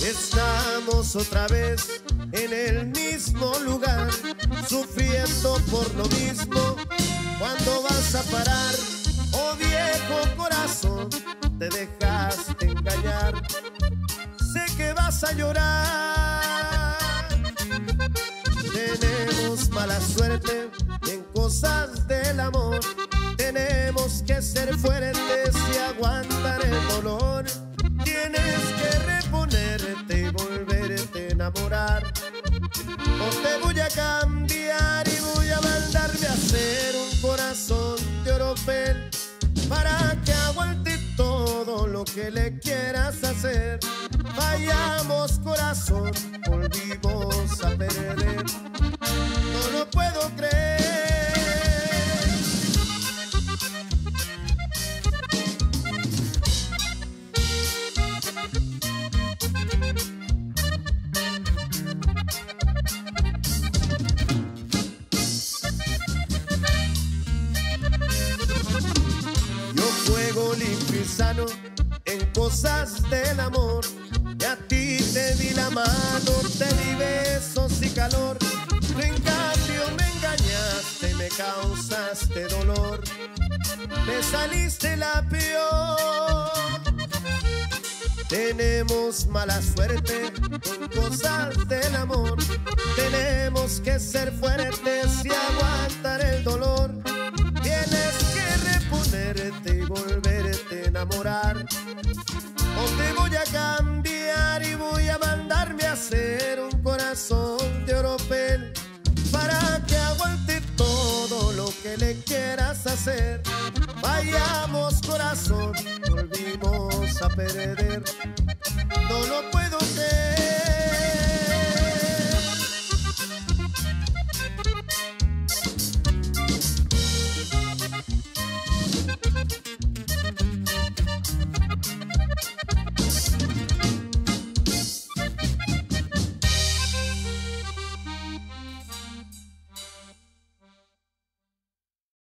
Estamos otra vez en el mismo lugar, sufriendo por lo mismo. ¿Cuándo vas a parar? Oh viejo corazón, te dejaste engañar. Sé que vas a llorar. Tenemos mala suerte en cosas del amor. Tenemos que ser fuertes y aguantar el dolor. Tienes que reponerte y volverte a enamorar. O te voy a cambiar y voy a mandarme a hacer un corazón de oropel para que aguante todo lo que le quieras hacer. Fallamos corazón, volvimos a perder. No lo puedo creer. Limpio y sano en cosas del amor, y a ti te di la mano, te di besos y calor. Tú en cambio me engañaste, me causaste dolor, me saliste la peor. Tenemos mala suerte con cosas del amor. Tenemos que ser fuertes y aguantar el dolor. Tienes que reponerte y volverte a enamorar. O te voy a cambiar y voy a mandarme a hacer un corazón de oropel para que aguante todo lo que le quieras hacer. Fallamos corazón, volvimos a perder. No lo puedo creer.